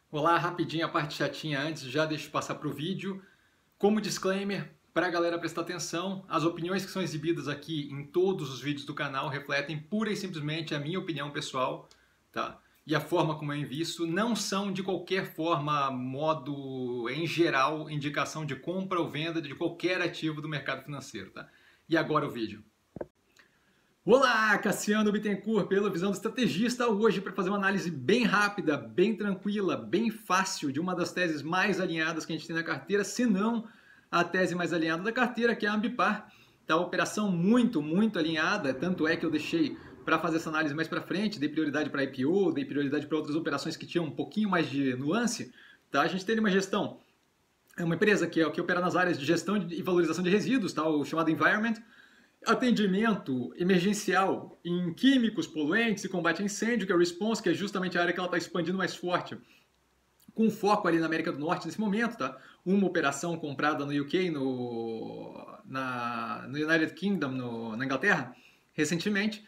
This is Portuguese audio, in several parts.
Olá, rapidinho a parte chatinha antes, já deixo eu passar para o vídeo. Como disclaimer, para a galera prestar atenção, as opiniões que são exibidas aqui em todos os vídeos do canal refletem pura e simplesmente a minha opinião pessoal, tá? E a forma como eu invisto não são de qualquer forma, modo, em geral, indicação de compra ou venda de qualquer ativo do mercado financeiro, tá? E agora o vídeo. Olá, Cassiano Bittencourt, pela Visão do Estrategista, hoje para fazer uma análise bem rápida, bem tranquila, bem fácil de uma das teses mais alinhadas que a gente tem na carteira, se não a tese mais alinhada da carteira, que é a Ambipar. Tá, a operação muito alinhada, tanto é que eu deixei para fazer essa análise mais para frente, dei prioridade para IPO, dei prioridade para outras operações que tinham um pouquinho mais de nuance. Tá? A gente tem uma gestão, é uma empresa que opera nas áreas de gestão e valorização de resíduos, tá? O chamado Environment, atendimento emergencial em químicos, poluentes e combate a incêndio, que é o Response, que é justamente a área que ela está expandindo mais forte, com foco ali na América do Norte nesse momento, tá? Uma operação comprada no UK, no United Kingdom, na Inglaterra, recentemente,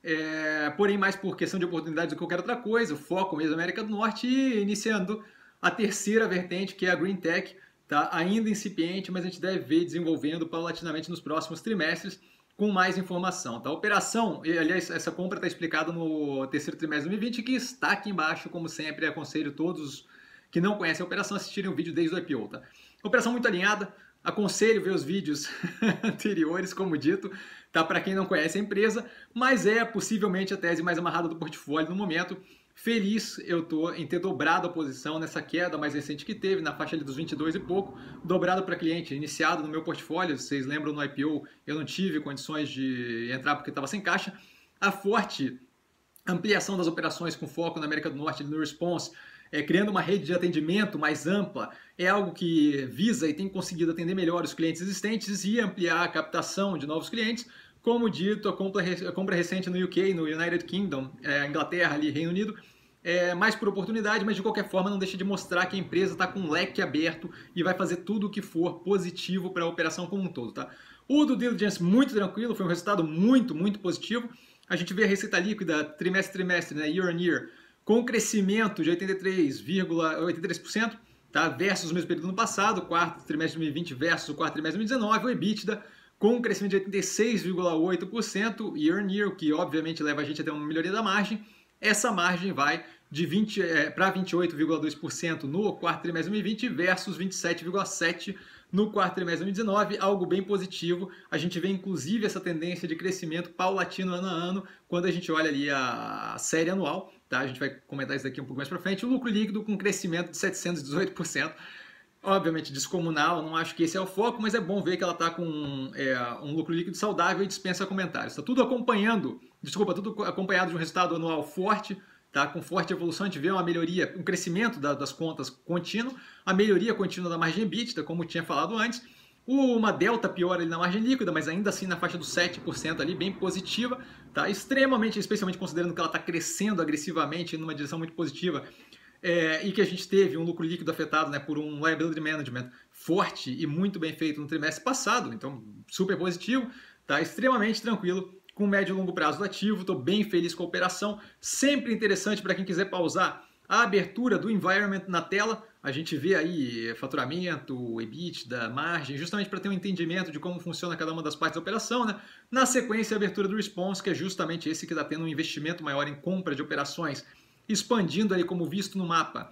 porém mais por questão de oportunidades do que qualquer outra coisa, o foco mesmo na América do Norte, e iniciando a terceira vertente, que é a Green Tech, tá? Ainda incipiente, mas a gente deve ver desenvolvendo paulatinamente nos próximos trimestres, com mais informação. Tá? A operação, aliás, essa compra está explicada no terceiro trimestre de 2020, que está aqui embaixo, como sempre, aconselho todos que não conhecem a operação a assistirem o vídeo desde o IPO. Tá? Operação muito alinhada, aconselho ver os vídeos anteriores, como dito, tá? Para quem não conhece a empresa, mas é possivelmente a tese mais amarrada do portfólio no momento. Feliz eu tô em ter dobrado a posição nessa queda mais recente que teve, na faixa ali dos 22 e pouco, dobrado para cliente, iniciado no meu portfólio. Vocês lembram no IPO, eu não tive condições de entrar porque estava sem caixa. A forte ampliação das operações com foco na América do Norte, no Response, criando uma rede de atendimento mais ampla, é algo que visa e tem conseguido atender melhor os clientes existentes e ampliar a captação de novos clientes. Como dito, a compra recente no UK, no United Kingdom, Inglaterra, ali, Reino Unido, mais por oportunidade, mas de qualquer forma não deixa de mostrar que a empresa está com um leque aberto e vai fazer tudo o que for positivo para a operação como um todo. Tá? O due diligence muito tranquilo, foi um resultado muito positivo. A gente vê a receita líquida trimestre, né, year on year, com crescimento de 83,83%, tá, versus o mesmo período do ano passado, quarto trimestre de 2020 versus o quarto trimestre de 2019, o EBITDA com um crescimento de 86,8% year on year, o que obviamente leva a gente a ter uma melhoria da margem. Essa margem vai de 20 para 28,2% no quarto trimestre de 2020 versus 27,7% no quarto trimestre de 2019, algo bem positivo. A gente vê inclusive essa tendência de crescimento paulatino ano a ano, quando a gente olha ali a série anual, tá? A gente vai comentar isso daqui um pouco mais para frente. O lucro líquido com crescimento de 718%. Obviamente descomunal, não acho que esse é o foco, mas é bom ver que ela está com um lucro líquido saudável e dispensa comentários. Está tudo acompanhado de um resultado anual forte, tá? Com forte evolução. A gente vê uma melhoria, um crescimento das contas contínuo, a melhoria contínua da margem EBITDA, como eu tinha falado antes, uma delta pior ali na margem líquida, mas ainda assim na faixa dos 7% ali, bem positiva, tá? Extremamente, especialmente considerando que ela está crescendo agressivamente numa direção muito positiva. E que a gente teve um lucro líquido afetado, né, por um liability management forte e muito bem feito no trimestre passado, então super positivo, tá? Extremamente tranquilo, com médio e longo prazo do ativo, estou bem feliz com a operação, sempre interessante para quem quiser pausar a abertura do environment na tela, a gente vê aí faturamento, EBITDA, margem, justamente para ter um entendimento de como funciona cada uma das partes da operação, né? Na sequência, a abertura do response, que é justamente esse que está tendo um investimento maior em compra de operações, expandindo ali como visto no mapa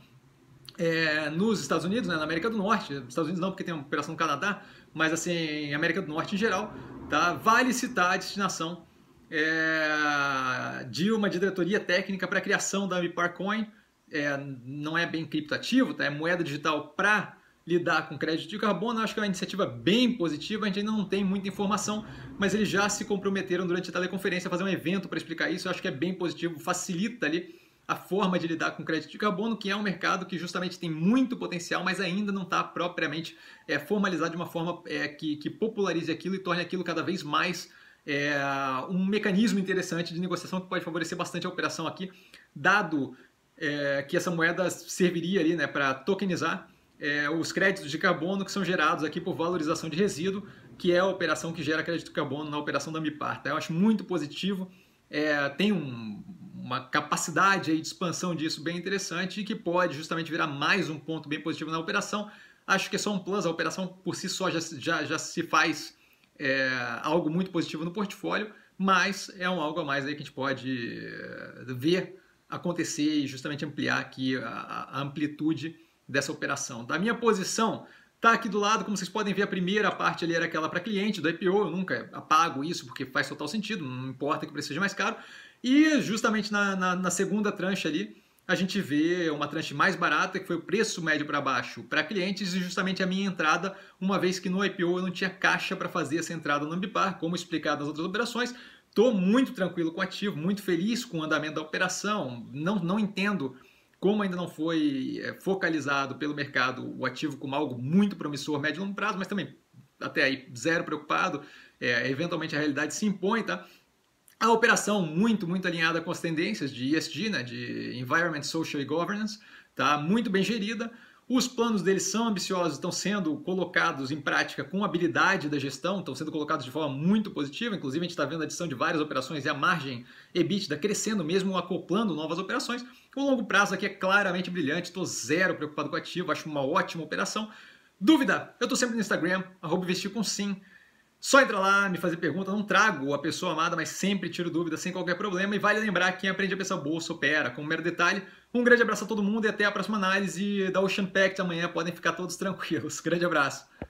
nos Estados Unidos, né, na América do Norte, Estados Unidos não porque tem uma operação no Canadá, mas assim, América do Norte em geral, tá? Vale citar a destinação de uma diretoria técnica para a criação da Ambipar Coin, não é bem criptoativo, tá? É moeda digital para lidar com crédito de carbono. Acho que é uma iniciativa bem positiva, a gente ainda não tem muita informação, mas eles já se comprometeram durante a teleconferência a fazer um evento para explicar isso. Eu acho que é bem positivo, facilita ali a forma de lidar com crédito de carbono, que é um mercado que justamente tem muito potencial, mas ainda não está propriamente formalizado de uma forma que popularize aquilo e torne aquilo cada vez mais um mecanismo interessante de negociação que pode favorecer bastante a operação aqui, dado que essa moeda serviria ali, né, para tokenizar os créditos de carbono que são gerados aqui por valorização de resíduo, que é a operação que gera crédito de carbono na operação da Ambipar. Tá? Eu acho muito positivo, tem uma capacidade aí de expansão disso bem interessante e que pode justamente virar mais um ponto bem positivo na operação. Acho que é só um plus, a operação por si só já se faz algo muito positivo no portfólio, mas é algo a mais aí que a gente pode ver acontecer e justamente ampliar aqui a amplitude dessa operação. Da minha posição, tá aqui do lado, como vocês podem ver, a primeira parte ali era aquela para cliente do IPO, eu nunca apago isso porque faz total sentido, não importa que o preço seja mais caro. E justamente na segunda tranche ali, a gente vê uma tranche mais barata, que foi o preço médio para baixo para clientes, e justamente a minha entrada, uma vez que no IPO eu não tinha caixa para fazer essa entrada no Ambipar, como explicado nas outras operações. Estou muito tranquilo com o ativo, muito feliz com o andamento da operação, não entendo como ainda não foi focalizado pelo mercado o ativo como algo muito promissor médio e longo prazo, mas também até aí zero preocupado, eventualmente a realidade se impõe, tá? A operação muito alinhada com as tendências de ESG, né, de Environment, Social e Governance, tá? Muito bem gerida. Os planos deles são ambiciosos, estão sendo colocados em prática com habilidade da gestão, estão sendo colocados de forma muito positiva. Inclusive, a gente está vendo a adição de várias operações e a margem EBITDA crescendo, mesmo acoplando novas operações. O longo prazo aqui é claramente brilhante, estou zero preocupado com o ativo, acho uma ótima operação. Dúvida? Eu estou sempre no Instagram, @investircomsim. Só entra lá, me fazer pergunta, não trago a pessoa amada, mas sempre tiro dúvidas sem qualquer problema. E vale lembrar que quem aprende a pensar bolsa opera, como mero detalhe. Um grande abraço a todo mundo e até a próxima análise da Ocean Pact amanhã. Podem ficar todos tranquilos. Grande abraço.